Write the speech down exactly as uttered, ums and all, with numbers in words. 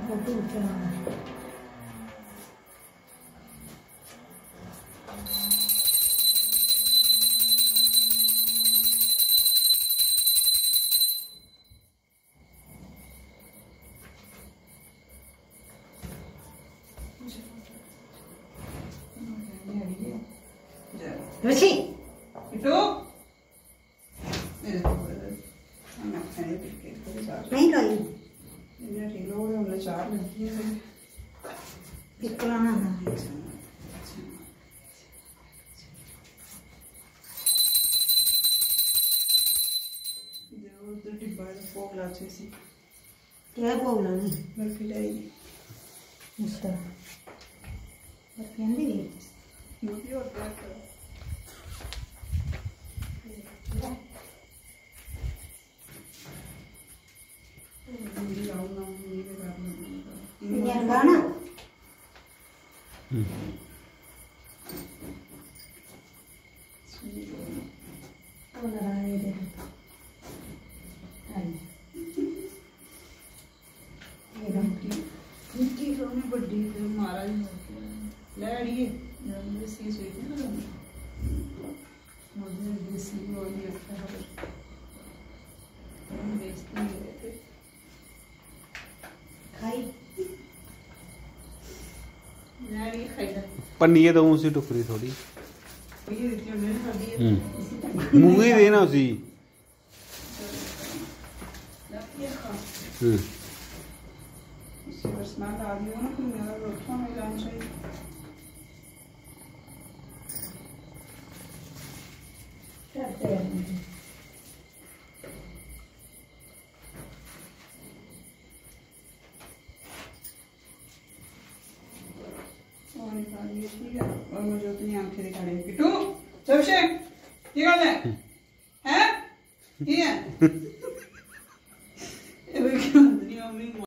photo उठा रुचि इटो नहीं लाई चार लगी है पिकलाना है उधर डिब्बा फोक लाचे सी क्या बोलना नहीं बर्फी लाई अच्छा बर्फी आंदी है मुझे और क्या करो ये गाना तो लगा ये दे आई ये मिट्टी मिट्टी सोने बड़ी फिर मारा ही ले अड़िए जब सी स्वीट ना मुझे देसी वाली अच्छा है हम बेचते हैं थे खाई नारी खाइदा पन्नी तो उसी टुकड़ी थोड़ी ये देती मैंने खा दी मुंह ही देना उसी हम्म इससे बस ना ला दियो ना फिर मेरा रोटा में लाना चाहिए करते हैं और निकाल लिए ठीक है और मुझे उतनी आंखें दिखा रही है किट्टू सबसे ठीक है हैं ठीक है